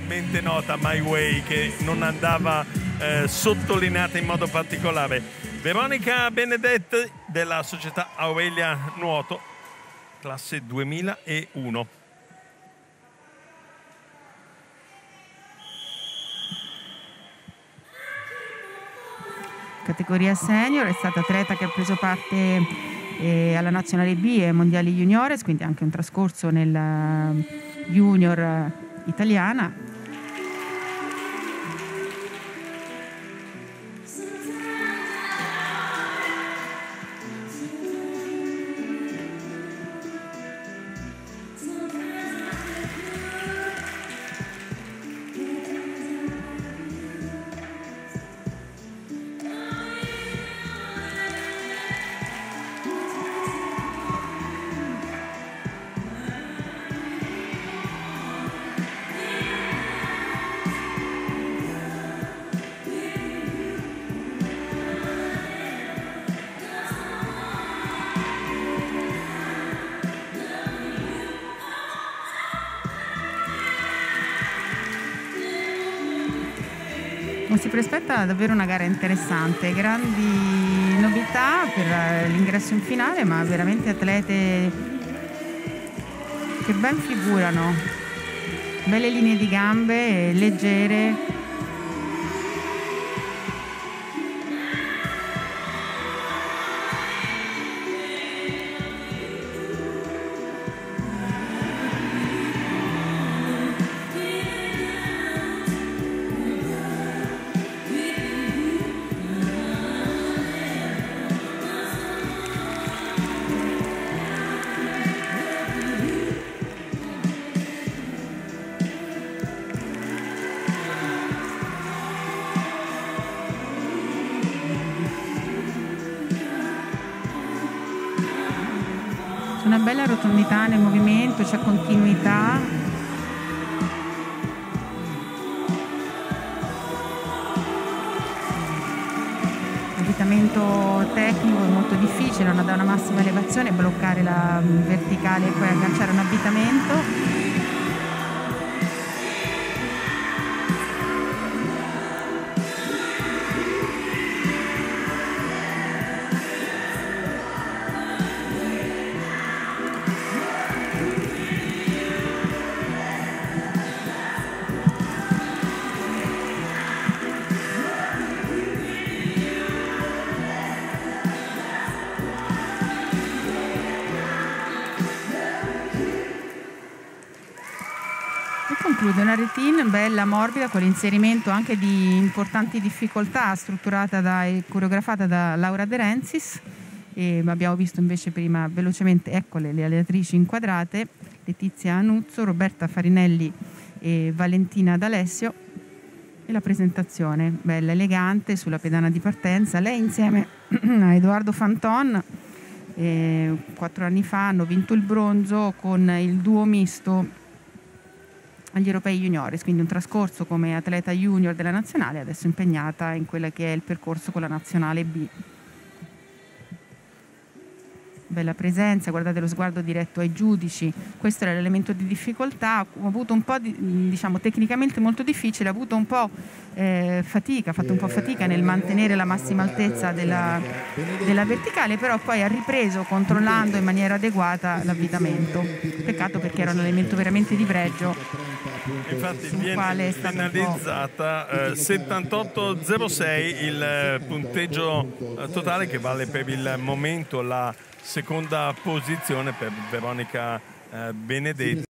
talmente nota My Way che non andava sottolineata in modo particolare. Veronica Benedetti della società Aurelia Nuoto, classe 2001. Categoria senior, è stata atleta che ha preso parte alla nazionale B e mondiali juniores, quindi anche un trascorso nella junior italiana. Si prospetta davvero una gara interessante, grandi novità per l'ingresso in finale, ma veramente atlete che ben figurano, belle linee di gambe, leggere. Una bella rotondità nel movimento, c'è continuità. L'avvitamento tecnico è molto difficile, non da una massima elevazione, bloccare la verticale e poi agganciare un avvitamento. Conclude una routine bella, morbida, con l'inserimento anche di importanti difficoltà, strutturata e coreografata da Laura De Renzis. E abbiamo visto invece prima velocemente, eccole le allenatrici inquadrate, Letizia Anuzzo, Roberta Farinelli e Valentina D'Alessio. E la presentazione bella, elegante, sulla pedana di partenza. Lei insieme a Edoardo Fanton 4 anni fa hanno vinto il bronzo con il duo misto agli europei juniores, quindi un trascorso come atleta junior della nazionale, adesso impegnata in quello che è il percorso con la nazionale B. Bella presenza, guardate lo sguardo diretto ai giudici, questo era l'elemento di difficoltà. Ha avuto un po' diciamo tecnicamente molto difficile, ha avuto un po' fatica, ha fatto un po' fatica nel mantenere la massima altezza della verticale, però poi ha ripreso controllando in maniera adeguata l'avvitamento. Peccato, perché era un elemento veramente di pregio. Infatti viene penalizzata 78,06 il punteggio totale, che vale per il momento la seconda posizione per Veronica Benedetti.